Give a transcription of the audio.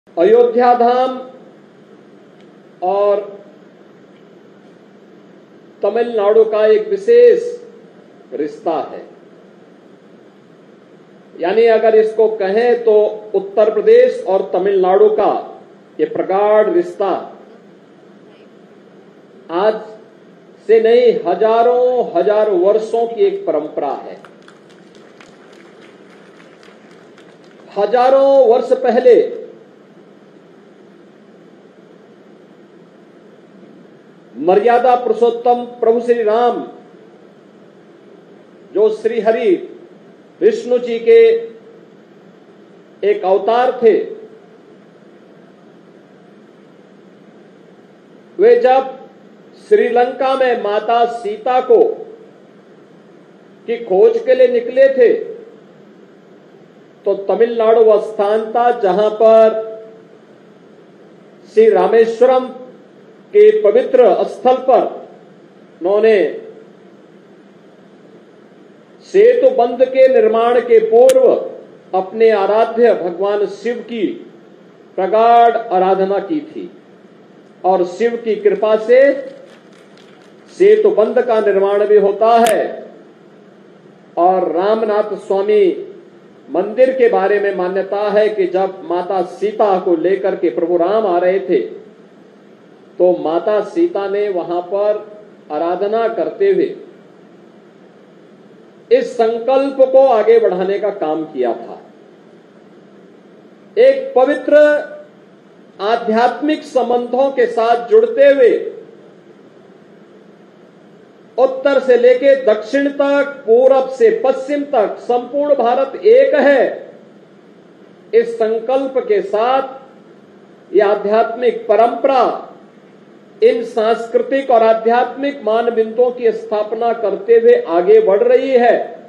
अयोध्या धाम और तमिलनाडु का एक विशेष रिश्ता है। यानी अगर इसको कहें तो उत्तर प्रदेश और तमिलनाडु का ये प्रगाढ़ रिश्ता आज से नहीं, हजारों वर्षों की एक परंपरा है। हजारों वर्ष पहले मर्यादा पुरुषोत्तम प्रभु श्री राम, जो श्री हरि विष्णु जी के एक अवतार थे, वे जब श्रीलंका में माता सीता को की खोज के लिए निकले थे तो तमिलनाडु वह स्थान था जहां पर श्री रामेश्वरम के पवित्र स्थल पर उन्होंने सेतु बंध के निर्माण के पूर्व अपने आराध्य भगवान शिव की प्रगाढ़ आराधना की थी और शिव की कृपा से सेतु बंध का निर्माण भी होता है। और रामनाथ स्वामी मंदिर के बारे में मान्यता है कि जब माता सीता को लेकर के प्रभु राम आ रहे थे तो माता सीता ने वहां पर आराधना करते हुए इस संकल्प को आगे बढ़ाने का काम किया था। एक पवित्र आध्यात्मिक संबंधों के साथ जुड़ते हुए उत्तर से लेके दक्षिण तक, पूरब से पश्चिम तक संपूर्ण भारत एक है। इस संकल्प के साथ यह आध्यात्मिक परंपरा इन सांस्कृतिक और आध्यात्मिक मानबिंदुओं की स्थापना करते हुए आगे बढ़ रही है।